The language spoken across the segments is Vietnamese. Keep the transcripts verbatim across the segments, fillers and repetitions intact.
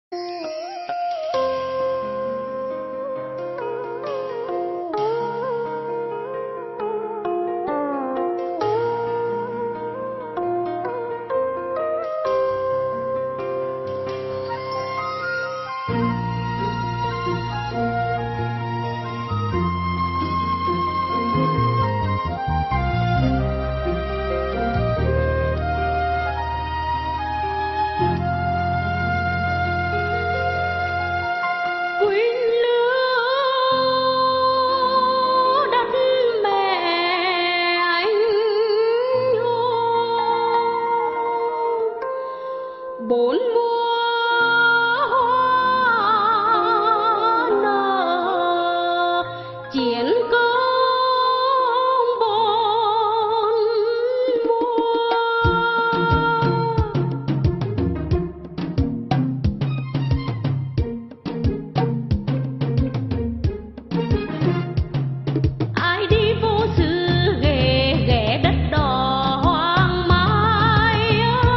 bốn mùa hoa nở chiến công bốn mùa. Ai đi vô xứ ghé ghé đất đỏ hoang mai,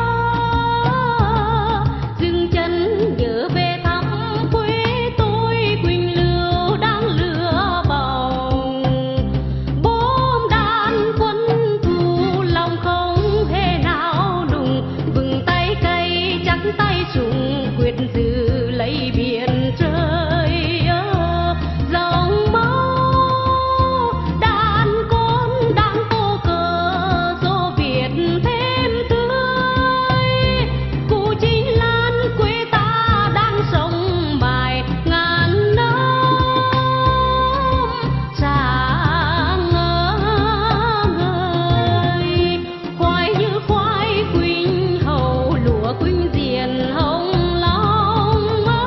dừng chân nhớ về thăm quê tôi Quỳnh Lưu đang lửa bồng. Bom đạn quân thù lòng không hề nào nùng, vừng tay cây chắc tay súng quyết giữ lấy biển trời. Dòng máu đàn con đàn tô cờ Xô Việt thêm tươi, cụ Chính Lan quê ta đang sống mãi ngàn năm sáng ngời. Khoai như khoai Quỳnh Hậu, lúa Quỳnh Diền hồng long,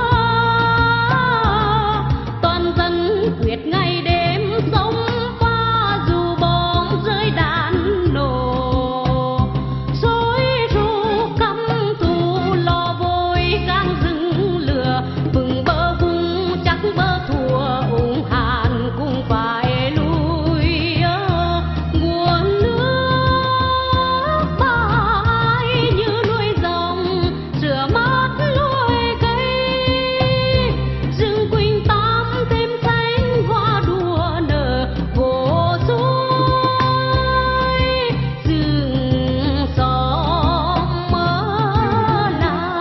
toàn dân quyết ngày đêm sống pha dù bom rơi đạn nổ. Xối ru căm thù lò vôi gang rừng lửa, vừng bờ vùng chắc bờ thua ủng hạn cũng phải lui. Nguồn nước bay như nuôi dòng rửa mát lối cây, rừng Quỳnh Tam thêm xanh hoa đua nở vô xuôi, rừng xóm mơ lại.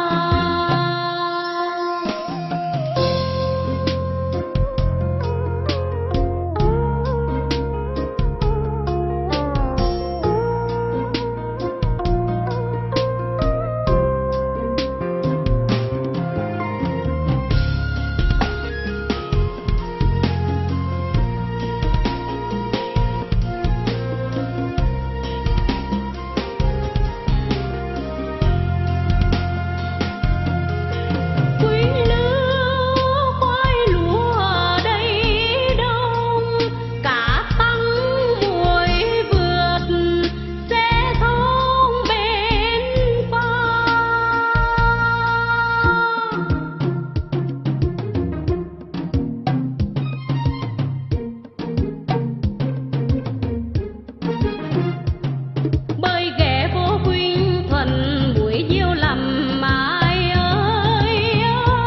Quỳnh Lưu khoai lúa đầy đông, cá tăng muối vượt xe thông bên pha. Bơi ghé vô Quỳnh Thuận buổi chiều làm ai ơi,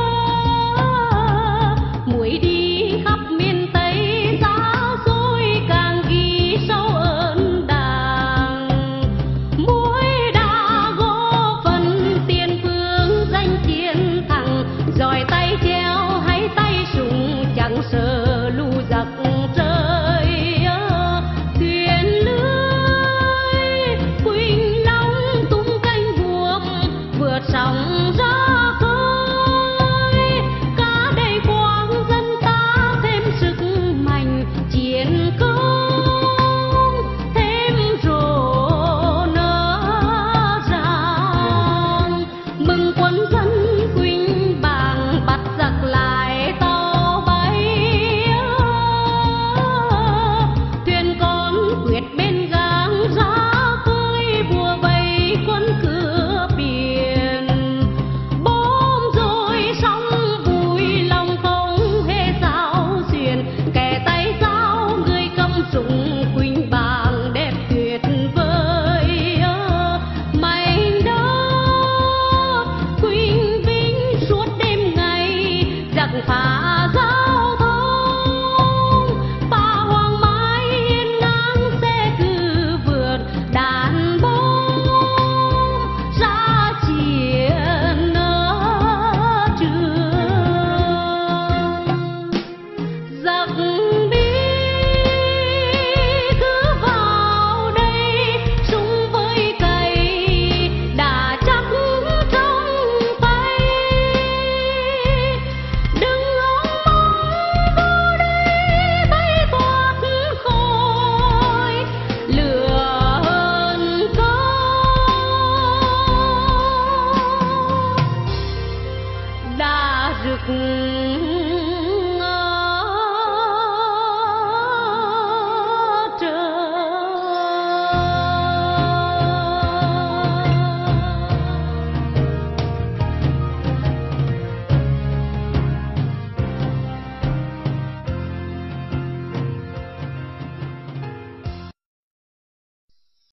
muối đi khắp miền Tây xa xôi càng ghi sâu ơn Đảng. Muối đã góp phần tiền phương danh chiến thắng, giỏi tay treo hay tay súng chẳng sợ lũ giặc trời. Thuyền lưới Quỳnh Long tung cánh buồm vượt sóng ra khơi, cá đầy quang dân ta thêm sức mạnh chiến công thêm rộ nở ràng. Mừng quân dân Quỳnh Bàng bắt chặt phá giao thông. Ba hoàng mai hiên ngang xe cứ vượt đàn bông ra chiến ở trường. Giặc bi cứ vào đây súng với cày đã chắc trong tay. Đừng ngóng mong vô đây bay thoát khỏi lửa hờn công đã rực